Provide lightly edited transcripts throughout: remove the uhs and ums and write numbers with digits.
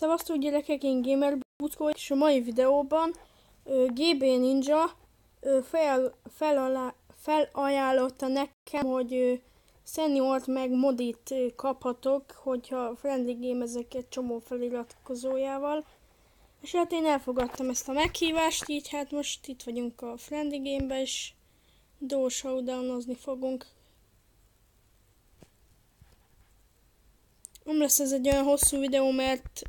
Szevasztok gyerekek, én Gamer Buckó, és a mai videóban Gbninja felajánlotta nekem, hogy seniort meg modit kaphatok, hogyha friendly game-ezek egy csomó feliratkozójával. És hát én elfogadtam ezt a meghívást, így hát most itt vagyunk a friendly game-be, és showdownozni fogunk. Nem lesz ez egy olyan hosszú videó, mert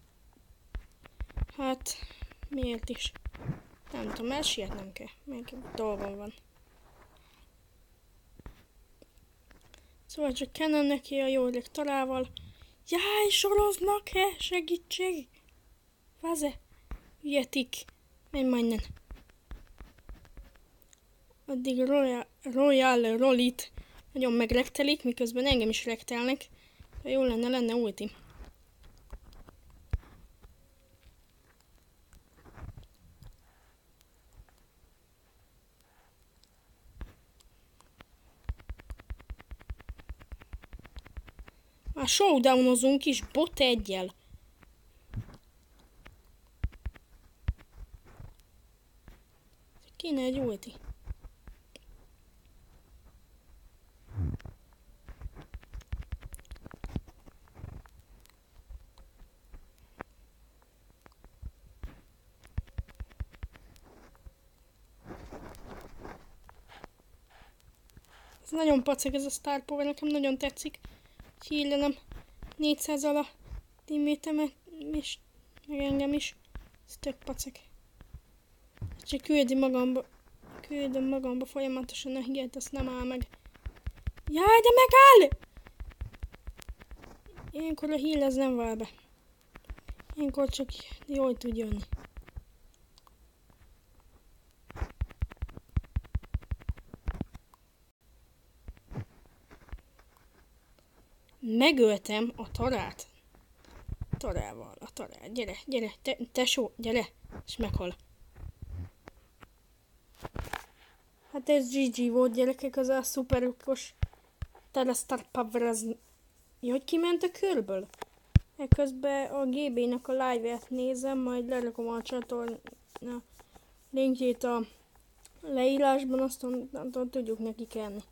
hát miért is? Nem tudom, mert sietnem kell, még dolgom van. Szóval csak kennem neki a jó lektorával. Jaj, soroznak-e? Segítség! Vaze? Hülyetik. Menj már innen. Addig Royal Rollit nagyon megrektelik, miközben engem is rektelnek. De jó lenne ulti. Már showdownozunk is bot egyel. Kéne egy ulti. Ez nagyon pacek ez a Star Power, nekem nagyon tetszik. Hílenem 400-al a teammatemet is, meg engem is. Ez tök pacek. Csak küldöm magamba folyamatosan a hílet, azt nem áll meg. Jaj, de megáll! Ilyenkor a heal ez nem vál be. Ilyenkor csak jól tud jönni. Megöltem a tarát. Tarával, a tarát. Gyere, tesó, gyere. És meghal. Hát ez GG volt, gyerekek, az a szuperokos Telestar Power az... Ja, hogy kiment a körből? Ekközben a GB-nek a live-et nézem, majd lerakom a csatorna linkjét a leírásban, aztán tudjuk neki kenni.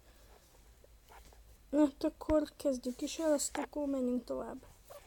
Hát akkor kezdjük is el, azt akkor menjünk tovább.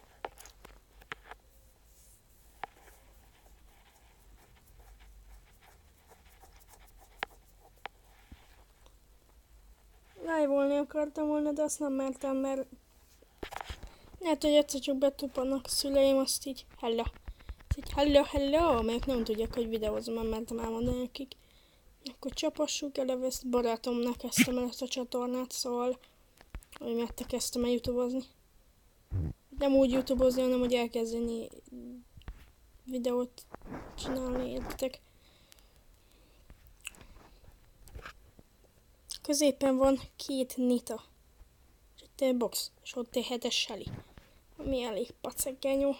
Live-olni akartam volna, de azt nem mertem, mert lehet, hogy egyszer csak betupannak a szüleim, azt így hello. Így hello, amelyek nem tudják, hogy videózom, nem mertem elmondani nekik. Akkor csapassuk, eleve ezt barátomnak kezdtem el ezt a csatornát, szóval hogy miatt kezdtem el youtubeozni. Nem úgy youtubeozni, hanem hogy elkezdeni videót csinálni, értek. Középen van 2 Nita. És ott egy box, és ott egy 7-es Shelly. Ami elég pacegenyó.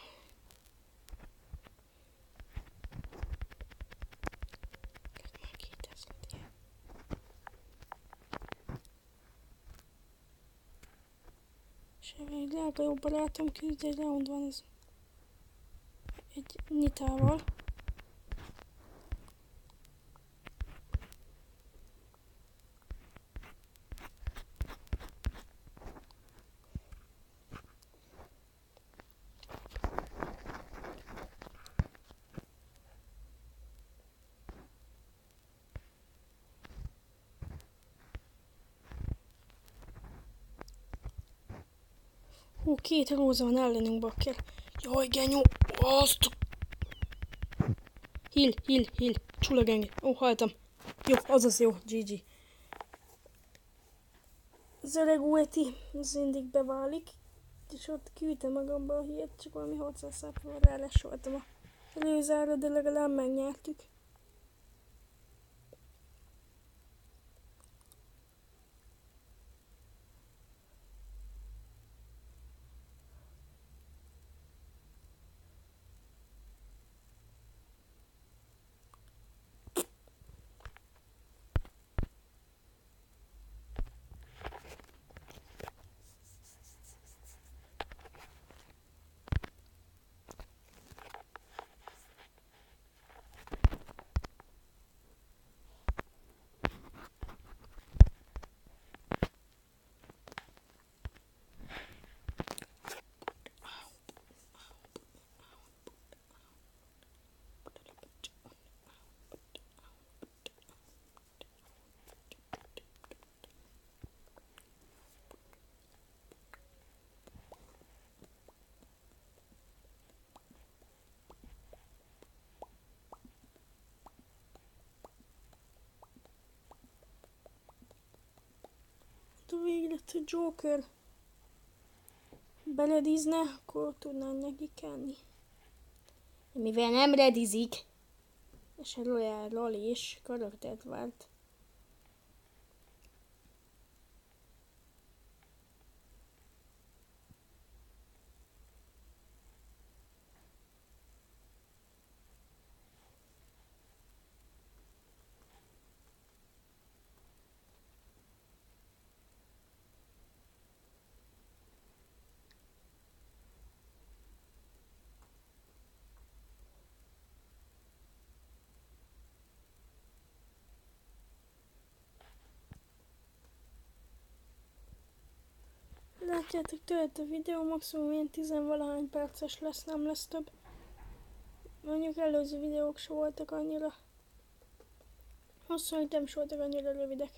És egy drága jó barátom küzd, egy round van ez. Egy Nitával. Hú, 2 róza van ellenünk, bakker. Jaj, genyó, azt! Heal, csulagenge. Ó, haltam. Jó, azaz jó, GG. Az öreg ulti, az mindig beválik. És ott küldtem magamba a hírt, csak valami 600 szápról rálesoltam a előzárra, de legalább megnyertük. illetve Joker beledízne, akkor tudnám neki kenni. Mivel nem redizik, és a Royal is karaktert vált. Látjátok, tölt a videó, maximum ilyen 10-valahány perces lesz, nem lesz több. Mondjuk előző videók se voltak annyira hosszú, nem is voltak annyira rövidek.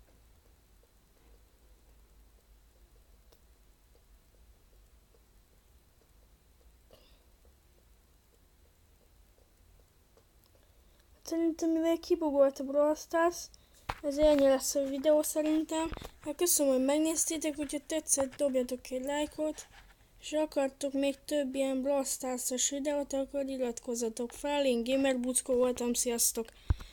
Szerintem mivel kibugolt a Brawl Stars, ez ennyi lesz a videó szerintem. Hát köszönöm, hogy megnéztétek, hogyha tetszett, dobjatok egy lájkot, és ha akartok még több ilyen Brawl Stars-os videót, akkor iratkozzatok fel. Én Gamer Buckó voltam, sziasztok!